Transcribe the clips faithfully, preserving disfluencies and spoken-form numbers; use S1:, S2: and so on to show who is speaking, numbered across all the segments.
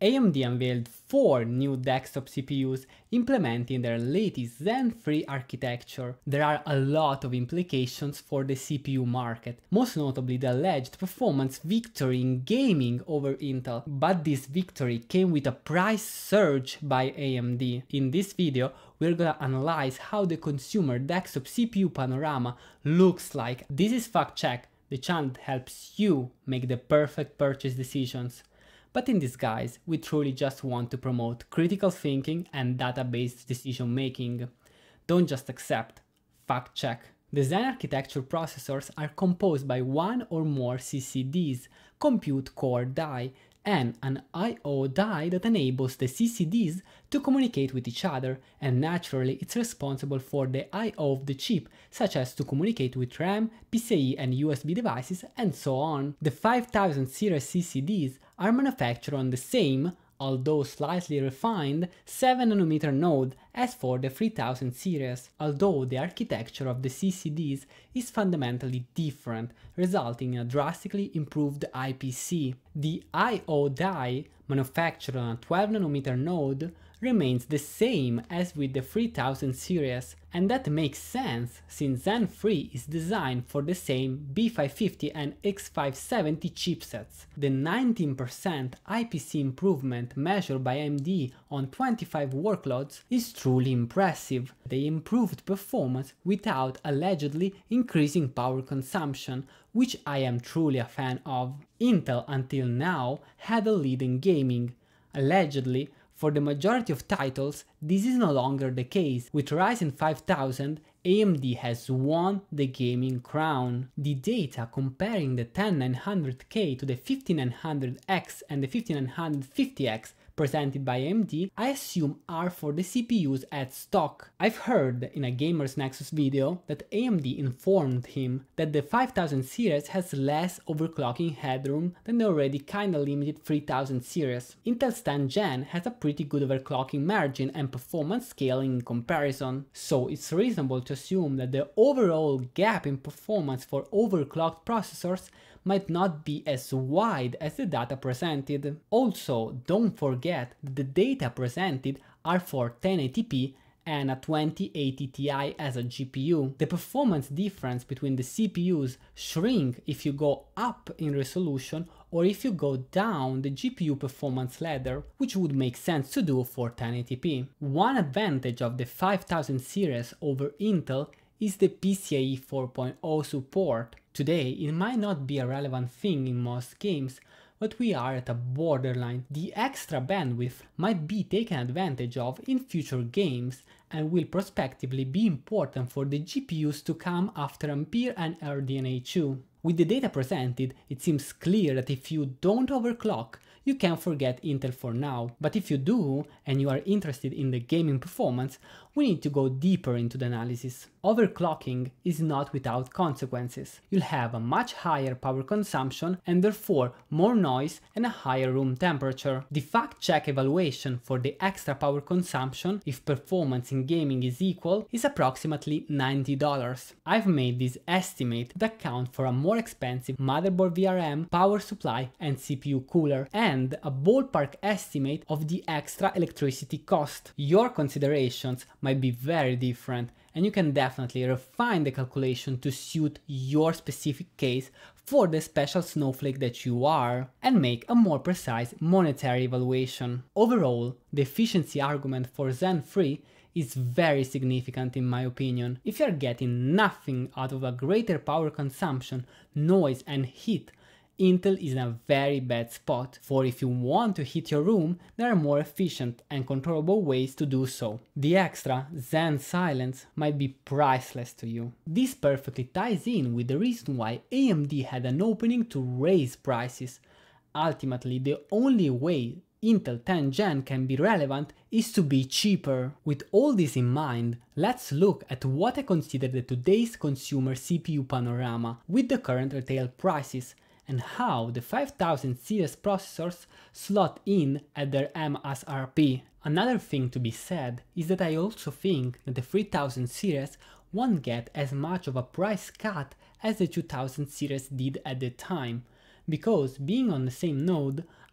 S1: A M D unveiled four new desktop C P Us implementing their latest Zen three architecture. There are a lot of implications for the C P U market, most notably the alleged performance victory in gaming over Intel, but this victory came with a price surge by A M D. In this video, we're gonna analyze how the consumer desktop C P U panorama looks like. This is Fact Check, the channel that helps you make the perfect purchase decisions. But in disguise, we truly just want to promote critical thinking and data-based decision making. Don't just accept, fact check. The Zen architecture processors are composed by one or more C C Ds, compute core die, and an I O die that enables the C C Ds to communicate with each other, and naturally it's responsible for the I O of the chip, such as to communicate with RAM, P C I and U S B devices, and so on. The five thousand series C C Ds are manufactured on the same, although slightly refined, seven nanometer node as for the three thousand series, although the architecture of the C C Ds is fundamentally different, resulting in a drastically improved I P C. The I O die, manufactured on a twelve nanometer node, remains the same as with the three thousand series, and that makes sense since Zen three is designed for the same B five fifty and X five seventy chipsets. The nineteen percent I P C improvement measured by A M D on twenty-five workloads is truly impressive. They improved performance without allegedly increasing power consumption, which I am truly a fan of. Intel until now had a lead in gaming. Allegedly, for the majority of titles, this is no longer the case. With Ryzen five thousand, A M D has won the gaming crown. The data comparing the ten nine hundred K to the fifty nine hundred X and the fifty nine fifty X presented by A M D, I assume are for the C P Us at stock. I've heard in a Gamers Nexus video that A M D informed him that the five thousand series has less overclocking headroom than the already kinda limited three thousand series. Intel's tenth gen has a pretty good overclocking margin and performance scaling in comparison, so it's reasonable to assume that the overall gap in performance for overclocked processors might not be as wide as the data presented. Also, don't forget that the data presented are for ten eighty p and a twenty eighty Ti as a G P U. The performance difference between the C P Us shrink if you go up in resolution or if you go down the G P U performance ladder, which would make sense to do for ten eighty p. One advantage of the five thousand series over Intel is the P C I E four point oh support. Today, it might not be a relevant thing in most games, but we are at a borderline. The extra bandwidth might be taken advantage of in future games and will prospectively be important for the G P Us to come after Ampere and R D N A two. With the data presented, it seems clear that if you don't overclock, you can forget Intel for now, but if you do, and you are interested in the gaming performance, we need to go deeper into the analysis. Overclocking is not without consequences. You'll have a much higher power consumption and therefore more noise and a higher room temperature. The fact check evaluation for the extra power consumption, if performance in gaming is equal, is approximately ninety dollars. I've made this estimate that account for a more expensive motherboard V R M, power supply and C P U cooler, and a ballpark estimate of the extra electricity cost. Your considerations might be very different, and you can definitely refine the calculation to suit your specific case for the special snowflake that you are, and make a more precise monetary evaluation. Overall, the efficiency argument for Zen three is very significant in my opinion. If you are getting nothing out of a greater power consumption, noise and heat, Intel is in a very bad spot, for if you want to heat your room, there are more efficient and controllable ways to do so. The extra Zen silence might be priceless to you. This perfectly ties in with the reason why A M D had an opening to raise prices. Ultimately, the only way Intel tenth gen can be relevant is to be cheaper. With all this in mind, let's look at what I consider the today's consumer C P U panorama with the current retail prices, and how the five thousand series processors slot in at their M S R P. Another thing to be said is that I also think that the three thousand series won't get as much of a price cut as the two thousand series did at the time, because being on the same node,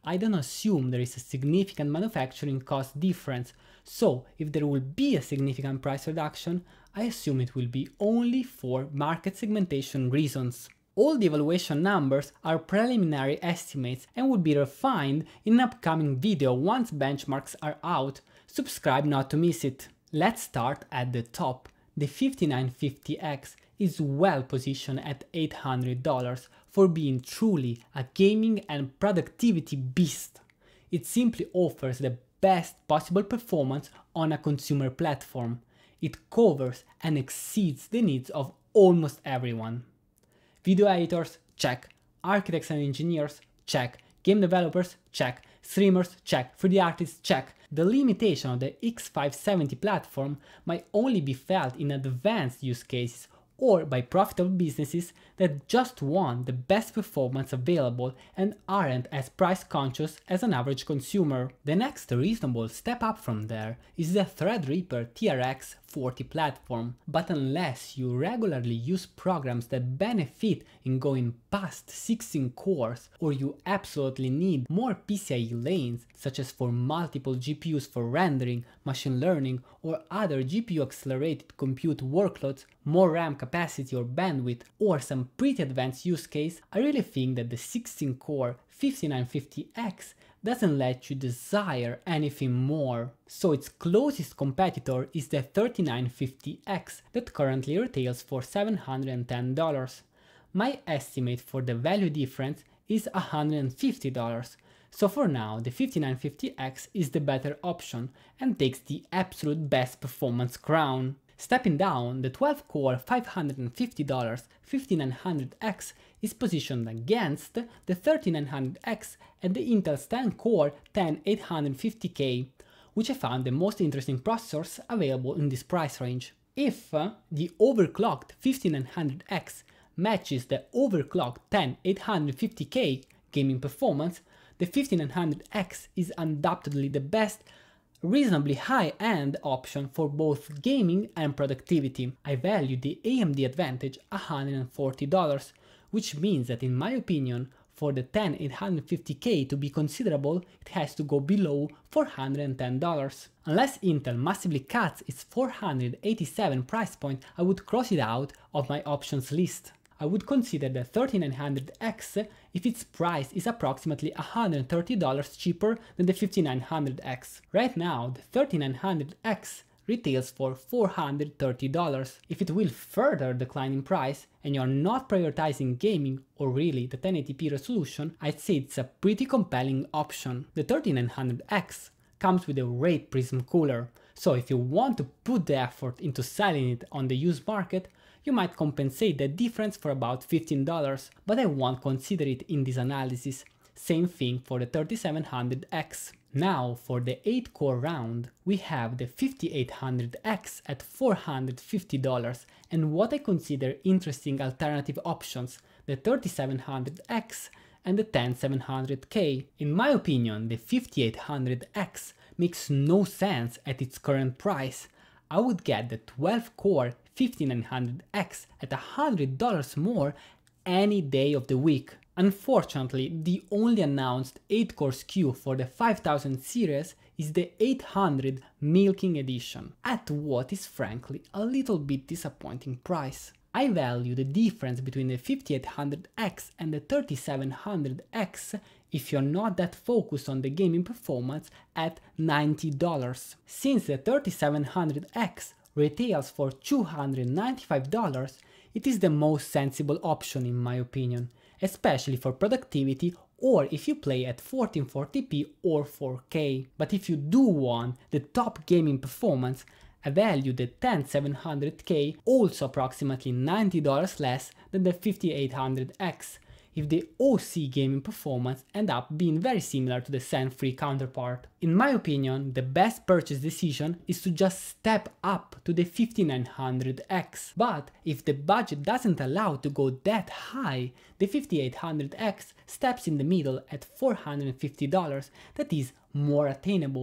S1: I don't assume there is a significant manufacturing cost difference, so if there will be a significant price reduction, I assume it will be only for market segmentation reasons. All the evaluation numbers are preliminary estimates and will be refined in an upcoming video once benchmarks are out. Subscribe not to miss it. Let's start at the top. The fifty-nine fifty X is well positioned at eight hundred dollars for being truly a gaming and productivity beast. It simply offers the best possible performance on a consumer platform. It covers and exceeds the needs of almost everyone. Video editors, check. Architects and engineers, check. Game developers, check. Streamers, check. three D artists, check. The limitation of the X five seventy platform might only be felt in advanced use cases or by profitable businesses that just want the best performance available and aren't as price conscious as an average consumer. The next reasonable step up from there is the Threadripper T R X forty platform, but unless you regularly use programs that benefit in going past sixteen cores, or you absolutely need more P C I E lanes, such as for multiple G P Us for rendering, machine learning, or other G P U accelerated compute workloads, more RAM capacity or bandwidth, or some pretty advanced use case, I really think that the sixteen core fifty-nine fifty X doesn't let you desire anything more. So its closest competitor is the thirty-nine fifty X that currently retails for seven hundred ten dollars. My estimate for the value difference is one hundred fifty dollars. So for now, the fifty-nine fifty X is the better option and takes the absolute best performance crown. Stepping down, the twelve core five hundred fifty dollars fifty-nine hundred X is positioned against the thirty-nine hundred X and the Intel's ten core ten eight fifty K, which I found the most interesting processors available in this price range. If uh, the overclocked fifty-nine hundred X matches the overclocked ten eight fifty K gaming performance, the fifty-nine hundred X is undoubtedly the best reasonably high-end option for both gaming and productivity. I value the A M D advantage one hundred forty dollars, which means that in my opinion, for the ten eight fifty K to be considerable, it has to go below four hundred ten dollars. Unless Intel massively cuts its four hundred eighty-seven price point, I would cross it out of my options list. I would consider the thirty-nine hundred X if its price is approximately one hundred thirty dollars cheaper than the fifty-nine hundred X. Right now, the thirty-nine hundred X retails for four hundred thirty dollars. If it will further decline in price and you're not prioritizing gaming or really the ten eighty p resolution, I'd say it's a pretty compelling option. The thirty-nine hundred X comes with a Wraith Prism cooler, so if you want to put the effort into selling it on the used market, you might compensate the difference for about fifteen dollars, but I won't consider it in this analysis. Same thing for the thirty-seven hundred X. Now for the eight core round, we have the fifty-eight hundred X at four hundred fifty dollars and what I consider interesting alternative options, the thirty-seven hundred X and the ten seven hundred K. In my opinion, the fifty-eight hundred X makes no sense at its current price. I would get the twelve core fifty-nine hundred X at one hundred dollars more any day of the week. Unfortunately, the only announced eight core S K U for the five thousand series is the eight hundred Milking Edition, at what is frankly a little bit disappointing price. I value the difference between the fifty-eight hundred X and the thirty-seven hundred X if you're not that focused on the gaming performance at ninety dollars. Since the thirty-seven hundred X retails for two hundred ninety-five dollars, it is the most sensible option in my opinion, especially for productivity or if you play at fourteen forty p or four K. But if you do want the top gaming performance, I value the ten seven hundred K also approximately ninety dollars less than the fifty-eight hundred X, if the O C gaming performance end up being very similar to the Zen three counterpart. In my opinion, the best purchase decision is to just step up to the fifty-nine hundred X, but if the budget doesn't allow to go that high, the fifty-eight hundred X steps in the middle at four hundred fifty dollars, that is more attainable,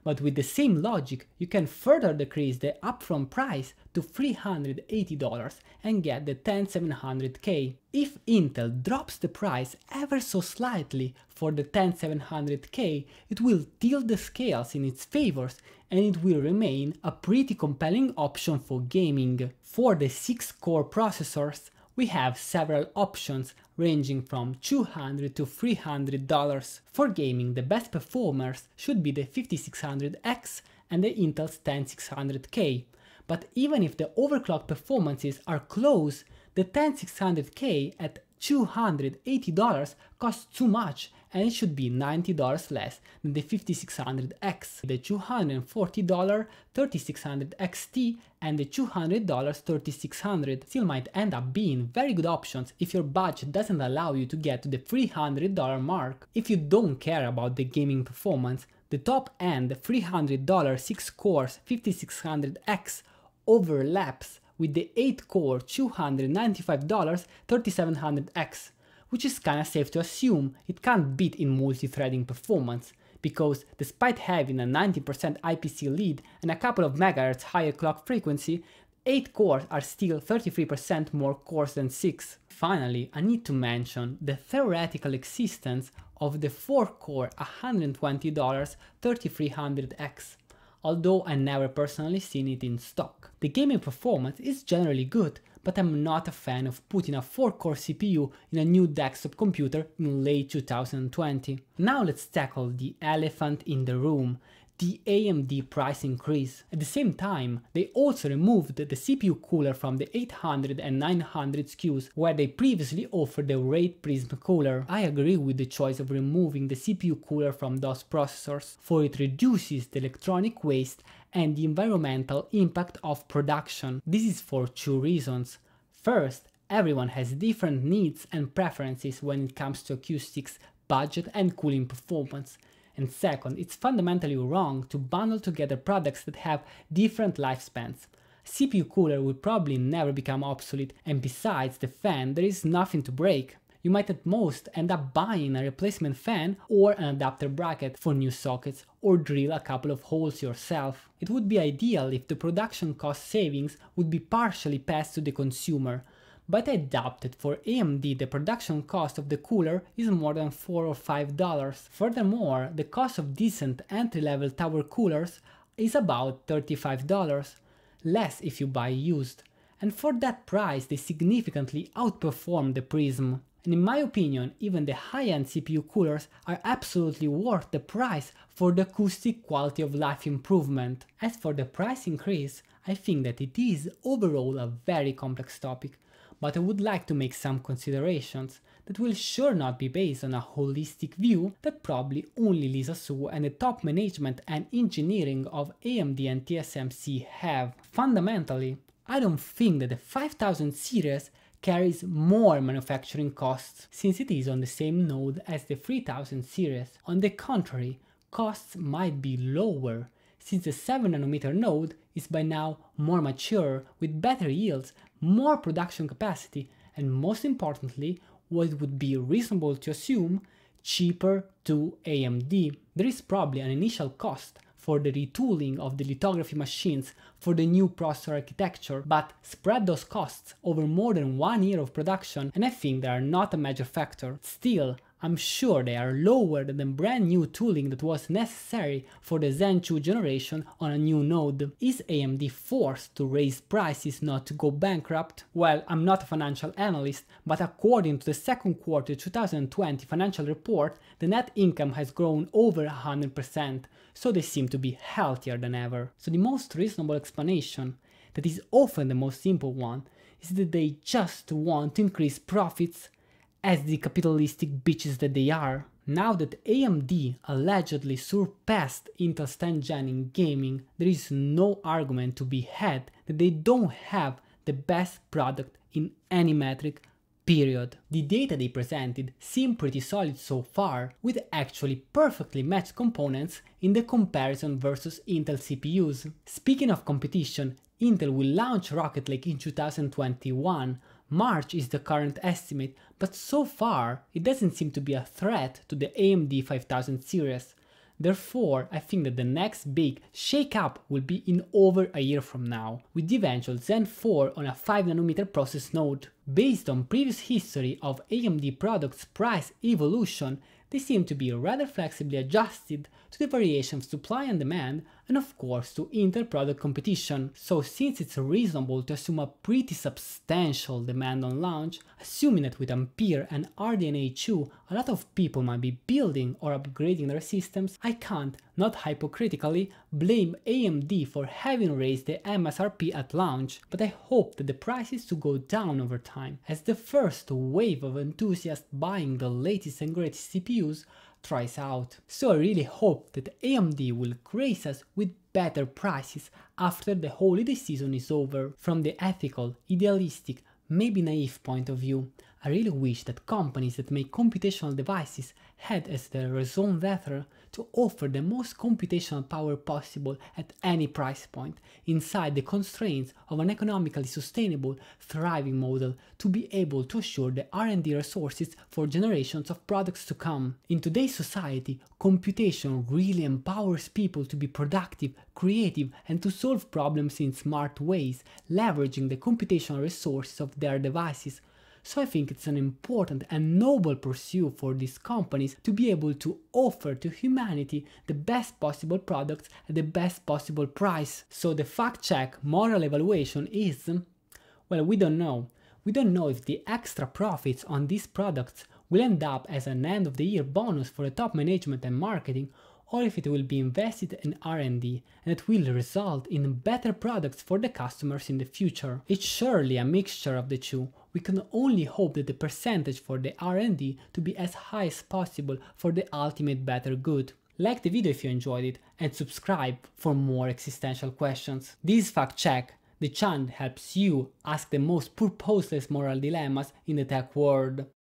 S1: But with the same logic, you can further decrease the upfront price to three hundred eighty dollars and get the ten seven hundred K. If Intel drops the price ever so slightly for the ten seven hundred K, it will tilt the scales in its favors and it will remain a pretty compelling option for gaming. For the six core processors, we have several options ranging from two hundred to three hundred dollars. For gaming, the best performers should be the fifty-six hundred X and the Intel's ten six hundred K. But even if the overclock performances are close, the ten six hundred K at two hundred eighty dollars costs too much and it should be ninety dollars less than the fifty-six hundred X, the two hundred forty dollars thirty-six hundred X T and the two hundred dollars thirty-six hundred still might end up being very good options if your budget doesn't allow you to get to the three hundred dollars mark. If you don't care about the gaming performance, the top-end three hundred dollars six cores fifty-six hundred X overlaps with the eight core two hundred ninety-five dollars thirty-seven hundred X, which is kinda safe to assume it can't beat in multi-threading performance, because despite having a ninety percent I P C lead and a couple of megahertz higher clock frequency, eight cores are still thirty-three percent more cores than six. Finally, I need to mention the theoretical existence of the four core one hundred twenty dollars thirty-three hundred X, although I never personally seen it in stock. The gaming performance is generally good, but I'm not a fan of putting a four core C P U in a new desktop computer in late two thousand twenty. Now let's tackle the elephant in the room, the A M D price increase. At the same time, they also removed the C P U cooler from the eight hundred and nine hundred S K Us, where they previously offered the Wraith Prism cooler. I agree with the choice of removing the C P U cooler from those processors, for it reduces the electronic waste and the environmental impact of production. This is for two reasons. First, everyone has different needs and preferences when it comes to acoustics, budget and cooling performance. And second, it's fundamentally wrong to bundle together products that have different lifespans. C P U cooler will probably never become obsolete, and besides the fan, there is nothing to break. You might at most end up buying a replacement fan or an adapter bracket for new sockets, or drill a couple of holes yourself. It would be ideal if the production cost savings would be partially passed to the consumer, but I doubt that for A M D the production cost of the cooler is more than four or five dollars. Furthermore, the cost of decent entry-level tower coolers is about thirty-five dollars, less if you buy used, and for that price they significantly outperform the Prism. And in my opinion, even the high-end C P U coolers are absolutely worth the price for the acoustic quality of life improvement. As for the price increase, I think that it is overall a very complex topic, but I would like to make some considerations that will sure not be based on a holistic view that probably only Lisa Su and the top management and engineering of A M D and T S M C have. Fundamentally, I don't think that the five thousand series carries more manufacturing costs, since it is on the same node as the three thousand series. On the contrary, costs might be lower, since the seven nanometer node is by now more mature, with better yields, more production capacity, and most importantly, what would be reasonable to assume, cheaper to A M D. There is probably an initial cost for the retooling of the lithography machines for the new processor architecture, but spread those costs over more than one year of production and I think they are not a major factor. Still, I'm sure they are lower than the brand new tooling that was necessary for the Zen two generation on a new node. Is A M D forced to raise prices not to go bankrupt? Well, I'm not a financial analyst, but according to the second quarter two thousand twenty financial report, the net income has grown over one hundred percent, so they seem to be healthier than ever. So the most reasonable explanation, that is often the most simple one, is that they just want to increase profits as the capitalistic bitches that they are. Now that A M D allegedly surpassed Intel's tenth gen in gaming, there is no argument to be had that they don't have the best product in any metric, period. The data they presented seem pretty solid so far, with actually perfectly matched components in the comparison versus Intel C P Us. Speaking of competition, Intel will launch Rocket Lake in two thousand twenty-one. March is the current estimate, but so far it doesn't seem to be a threat to the A M D five thousand series. Therefore, I think that the next big shake-up will be in over a year from now, with the eventual Zen four on a five nanometer process node. Based on previous history of A M D products' price evolution, they seem to be rather flexibly adjusted to the variation of supply and demand, and of course to inter-product competition. So since it's reasonable to assume a pretty substantial demand on launch, assuming that with Ampere and R D N A two a lot of people might be building or upgrading their systems, I can't, not hypocritically, blame A M D for having raised the M S R P at launch, but I hope that the prices to go down over time, as the first wave of enthusiasts buying the latest and greatest C P Us tries out. So I really hope that A M D will grace us with better prices after the holiday season is over. From the ethical, idealistic, maybe naive point of view, I really wish that companies that make computational devices had as their raison d'etre to offer the most computational power possible at any price point, inside the constraints of an economically sustainable, thriving model, to be able to assure the R and D resources for generations of products to come. In today's society, computation really empowers people to be productive, creative, and to solve problems in smart ways, leveraging the computational resources of their devices. So I think it's an important and noble pursuit for these companies to be able to offer to humanity the best possible products at the best possible price. So the fact check moral evaluation is, well, we don't know. We don't know if the extra profits on these products will end up as an end of the year bonus for the top management and marketing, or if it will be invested in R and D, and it will result in better products for the customers in the future. It's surely a mixture of the two. We can only hope that the percentage for the R and D to be as high as possible for the ultimate better good. Like the video if you enjoyed it, and subscribe for more existential questions. This is Fact Check, the channel that helps you ask the most purposeless moral dilemmas in the tech world.